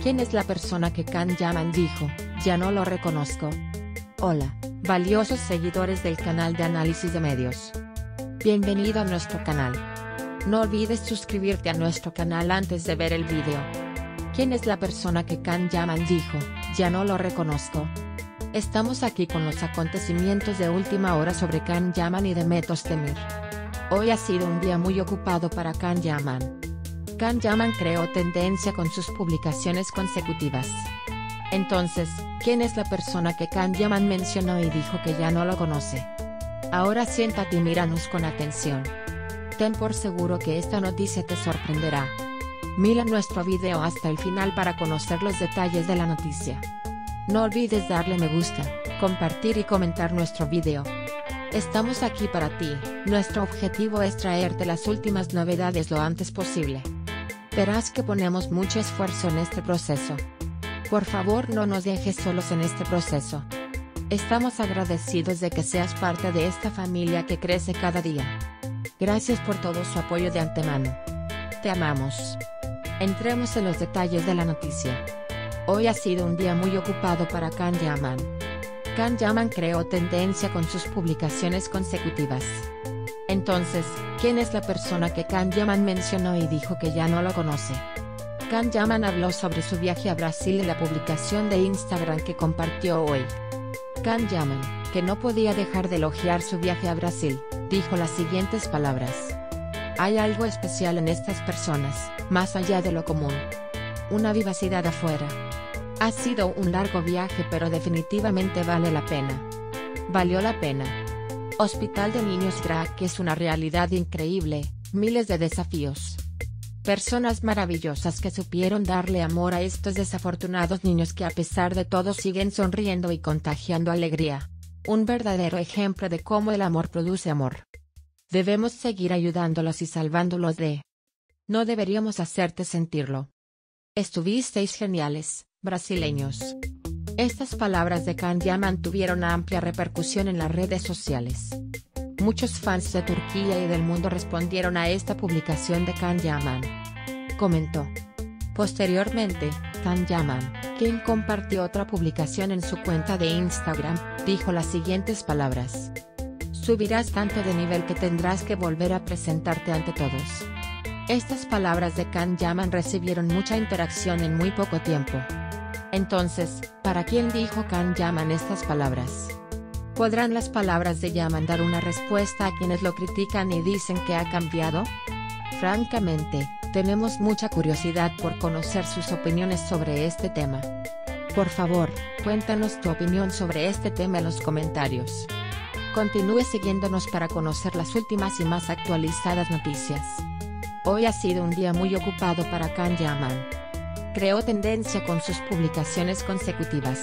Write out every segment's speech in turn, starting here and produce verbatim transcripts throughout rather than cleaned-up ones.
¿Quién es la persona que Can Yaman dijo, ya no lo reconozco? Hola, valiosos seguidores del canal de análisis de medios. Bienvenido a nuestro canal. No olvides suscribirte a nuestro canal antes de ver el video. ¿Quién es la persona que Can Yaman dijo, ya no lo reconozco? Estamos aquí con los acontecimientos de última hora sobre Can Yaman y Demet Özdemir. Hoy ha sido un día muy ocupado para Can Yaman. Can Yaman creó tendencia con sus publicaciones consecutivas. Entonces, ¿quién es la persona que Can Yaman mencionó y dijo que ya no lo conoce? Ahora siéntate y míranos con atención. Ten por seguro que esta noticia te sorprenderá. Mira nuestro video hasta el final para conocer los detalles de la noticia. No olvides darle me gusta, compartir y comentar nuestro video. Estamos aquí para ti, nuestro objetivo es traerte las últimas novedades lo antes posible. Verás que ponemos mucho esfuerzo en este proceso. Por favor no nos dejes solos en este proceso. Estamos agradecidos de que seas parte de esta familia que crece cada día. Gracias por todo su apoyo de antemano. Te amamos. Entremos en los detalles de la noticia. Hoy ha sido un día muy ocupado para Can Yaman. Can Yaman creó tendencia con sus publicaciones consecutivas. Entonces, ¿quién es la persona que Can Yaman mencionó y dijo que ya no lo conoce? Can Yaman habló sobre su viaje a Brasil en la publicación de Instagram que compartió hoy. Can Yaman, que no podía dejar de elogiar su viaje a Brasil, dijo las siguientes palabras. Hay algo especial en estas personas, más allá de lo común. Una vivacidad afuera. Ha sido un largo viaje pero definitivamente vale la pena. Valió la pena. Hospital de Niños Crack es una realidad increíble, miles de desafíos. Personas maravillosas que supieron darle amor a estos desafortunados niños que a pesar de todo siguen sonriendo y contagiando alegría. Un verdadero ejemplo de cómo el amor produce amor. Debemos seguir ayudándolos y salvándolos de... No deberíamos hacerte sentirlo. Estuvisteis geniales, brasileños. Estas palabras de Can Yaman tuvieron amplia repercusión en las redes sociales. Muchos fans de Turquía y del mundo respondieron a esta publicación de Can Yaman. Comentó. Posteriormente, Can Yaman, quien compartió otra publicación en su cuenta de Instagram, dijo las siguientes palabras. Subirás tanto de nivel que tendrás que volver a presentarte ante todos. Estas palabras de Can Yaman recibieron mucha interacción en muy poco tiempo. Entonces, ¿para quién dijo Can Yaman estas palabras? ¿Podrán las palabras de Yaman dar una respuesta a quienes lo critican y dicen que ha cambiado? Francamente, tenemos mucha curiosidad por conocer sus opiniones sobre este tema. Por favor, cuéntanos tu opinión sobre este tema en los comentarios. Continúe siguiéndonos para conocer las últimas y más actualizadas noticias. Hoy ha sido un día muy ocupado para Can Yaman. Creó tendencia con sus publicaciones consecutivas.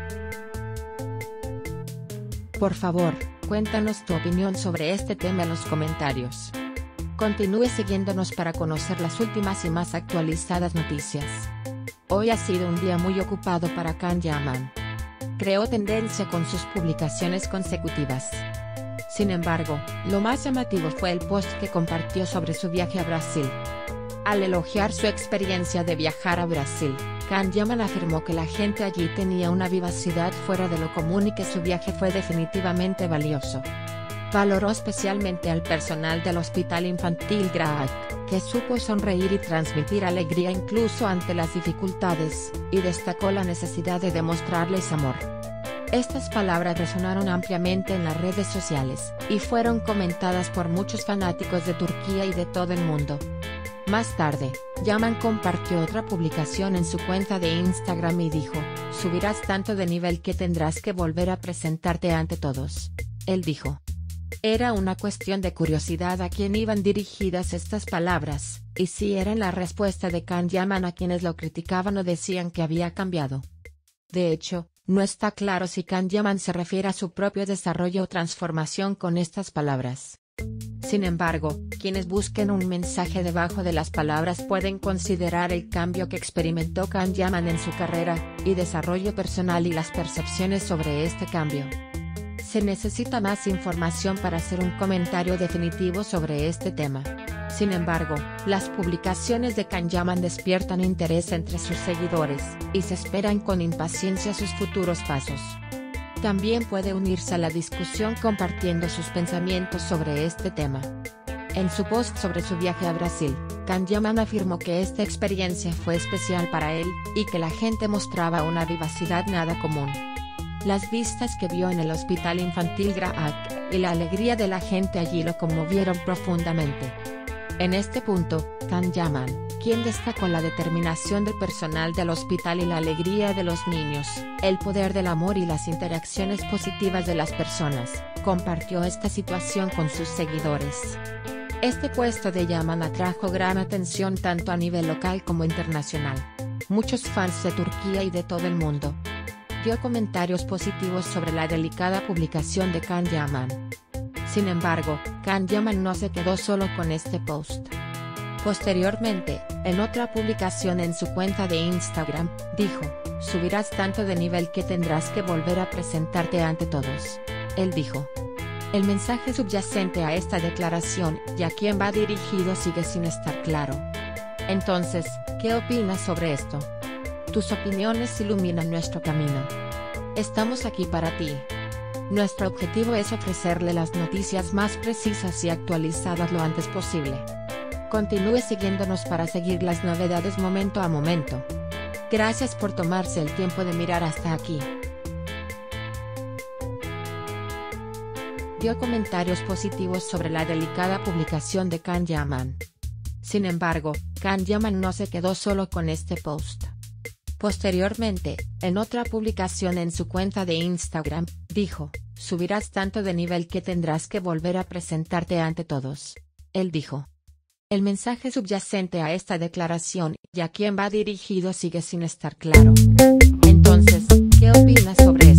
Por favor, cuéntanos tu opinión sobre este tema en los comentarios. Continúe siguiéndonos para conocer las últimas y más actualizadas noticias. Hoy ha sido un día muy ocupado para Can Yaman. Creó tendencia con sus publicaciones consecutivas. Sin embargo, lo más llamativo fue el post que compartió sobre su viaje a Brasil. Al elogiar su experiencia de viajar a Brasil, Can Yaman afirmó que la gente allí tenía una vivacidad fuera de lo común y que su viaje fue definitivamente valioso. Valoró especialmente al personal del Hospital Infantil Crack, que supo sonreír y transmitir alegría incluso ante las dificultades, y destacó la necesidad de demostrarles amor. Estas palabras resonaron ampliamente en las redes sociales, y fueron comentadas por muchos fanáticos de Turquía y de todo el mundo. Más tarde, Yaman compartió otra publicación en su cuenta de Instagram y dijo, subirás tanto de nivel que tendrás que volver a presentarte ante todos. Él dijo. Era una cuestión de curiosidad a quién iban dirigidas estas palabras, y si eran la respuesta de Can Yaman a quienes lo criticaban o decían que había cambiado. De hecho, no está claro si Can Yaman se refiere a su propio desarrollo o transformación con estas palabras. Sin embargo, quienes busquen un mensaje debajo de las palabras pueden considerar el cambio que experimentó Can Yaman en su carrera y desarrollo personal y las percepciones sobre este cambio. Se necesita más información para hacer un comentario definitivo sobre este tema. Sin embargo, las publicaciones de Can Yaman despiertan interés entre sus seguidores, y se esperan con impaciencia sus futuros pasos. También puede unirse a la discusión compartiendo sus pensamientos sobre este tema. En su post sobre su viaje a Brasil, Can Yaman afirmó que esta experiencia fue especial para él, y que la gente mostraba una vivacidad nada común. Las vistas que vio en el Hospital Infantil Graac, y la alegría de la gente allí lo conmovieron profundamente. En este punto, Can Yaman, quien destacó la determinación del personal del hospital y la alegría de los niños, el poder del amor y las interacciones positivas de las personas, compartió esta situación con sus seguidores. Este puesto de Yaman atrajo gran atención tanto a nivel local como internacional. Muchos fans de Turquía y de todo el mundo dio comentarios positivos sobre la delicada publicación de Can Yaman. Sin embargo, Can Yaman no se quedó solo con este post. Posteriormente, en otra publicación en su cuenta de Instagram, dijo: "Subirás tanto de nivel que tendrás que volver a presentarte ante todos". Él dijo. El mensaje subyacente a esta declaración y a quién va dirigido sigue sin estar claro. Entonces, ¿qué opinas sobre esto? Tus opiniones iluminan nuestro camino. Estamos aquí para ti. Nuestro objetivo es ofrecerle las noticias más precisas y actualizadas lo antes posible. Continúe siguiéndonos para seguir las novedades momento a momento. Gracias por tomarse el tiempo de mirar hasta aquí. Dio comentarios positivos sobre la delicada publicación de Can Yaman. Sin embargo, Can Yaman no se quedó solo con este post. Posteriormente, en otra publicación en su cuenta de Instagram, dijo: "Subirás tanto de nivel que tendrás que volver a presentarte ante todos". Él dijo. El mensaje subyacente a esta declaración y a quién va dirigido sigue sin estar claro. Entonces, ¿qué opinas sobre esto?